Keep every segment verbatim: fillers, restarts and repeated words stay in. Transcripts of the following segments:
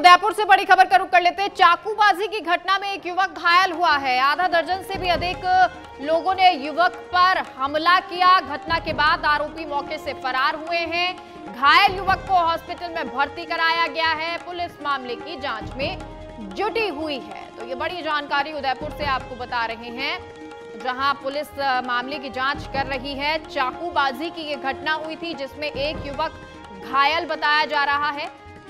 उदयपुर से बड़ी खबर का रुख कर लेते हैं। चाकूबाजी की घटना में एक युवक घायल हुआ है। आधा दर्जन से भी अधिक लोगों ने युवक पर हमला किया। घटना के बाद आरोपी मौके से फरार हुए हैं। घायल युवक को हॉस्पिटल में भर्ती कराया गया है। पुलिस मामले की जांच में जुटी हुई है। तो ये बड़ी जानकारी उदयपुर से आपको बता रहे हैं, जहां पुलिस मामले की जांच कर रही है। चाकूबाजी की ये घटना हुई थी जिसमें एक युवक घायल बताया जा रहा है।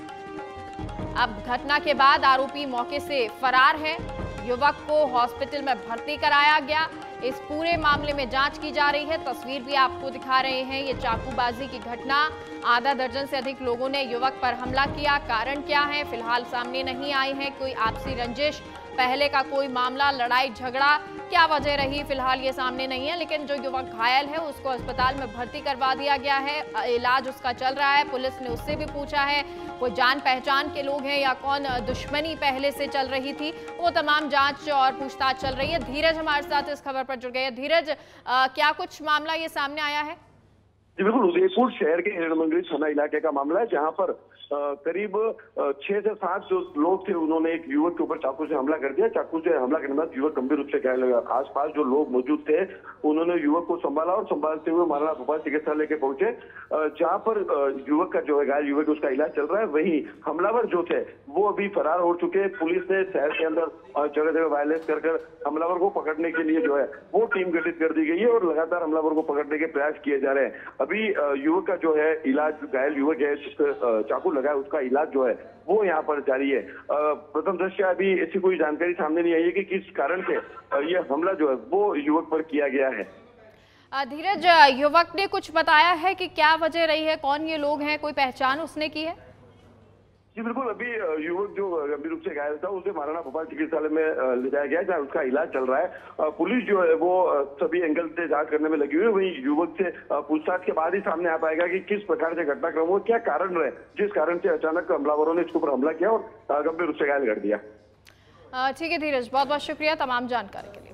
अब घटना के बाद आरोपी मौके से फरार है। युवक को हॉस्पिटल में भर्ती कराया गया। इस पूरे मामले में जांच की जा रही है। तस्वीर भी आपको दिखा रहे हैं। ये चाकूबाजी की घटना, आधा दर्जन से अधिक लोगों ने युवक पर हमला किया। कारण क्या है फिलहाल सामने नहीं आई है। कोई आपसी रंजिश, पहले का कोई मामला, लड़ाई झगड़ा, क्या वजह रही फिलहाल ये सामने नहीं है। लेकिन जो युवक घायल है उसको अस्पताल में भर्ती करवा दिया गया है। इलाज उसका चल रहा है। पुलिस ने उससे भी पूछा है कोई जान पहचान के लोग हैं या कौन दुश्मनी पहले से चल रही थी। वो तमाम जांच और पूछताछ चल रही है। धीरज हमारे साथ इस खबर पर जुड़ गए हैं। धीरज, आ, क्या कुछ मामला ये सामने आया है? जी बिल्कुल, उदयपुर शहर के हिरणमंगरी थाना इलाके का मामला है, जहां पर आ, करीब छह से सात जो लोग थे उन्होंने एक युवक के ऊपर चाकू से हमला कर दिया। चाकू से हमला करने के बाद युवक गंभीर रूप से घायल हो गया। आसपास जो लोग मौजूद थे उन्होंने युवक को संभाला और संभालते हुए महाराणा भोपाल चिकित्सालय के पहुंचे, जहां पर युवक का जो है घायल युवक उसका इलाज चल रहा है। वहीं हमलावर जो थे वो अभी फरार हो चुके। पुलिस ने शहर के अंदर जगह जगह वायलेंस कर कर हमलावर को पकड़ने के लिए जो है वो टीम गठित कर दी गई है और लगातार हमलावर को पकड़ने के प्रयास किए जा रहे हैं। अभी युवक का जो है इलाज, घायल युवक है जिसको चाकू लगा है उसका इलाज जो है वो यहाँ पर जारी है। प्रथम दृष्टया अभी ऐसी कोई जानकारी सामने नहीं आई है कि किस कारण से ये हमला जो है वो युवक पर किया गया है। धीरज, युवक ने कुछ बताया है कि क्या वजह रही है, कौन ये लोग हैं, कोई पहचान उसने की है? जी बिल्कुल, अभी युवक जो गंभीर रूप से घायल था उसे महाराणा भोपाल चिकित्सालय में ले जाया गया जहाँ उसका इलाज चल रहा है। पुलिस जो है वो सभी एंगल से जांच करने में लगी हुई है। वहीं युवक से पूछताछ के बाद ही सामने आ पाएगा कि किस प्रकार से घटनाक्रम हो, क्या कारण रहे जिस कारण से अचानक हमलावरों ने इसके ऊपर हमला किया और गंभीर रूप से घायल कर दिया। ठीक है धीरज, बहुत बहुत शुक्रिया तमाम जानकारी के लिए।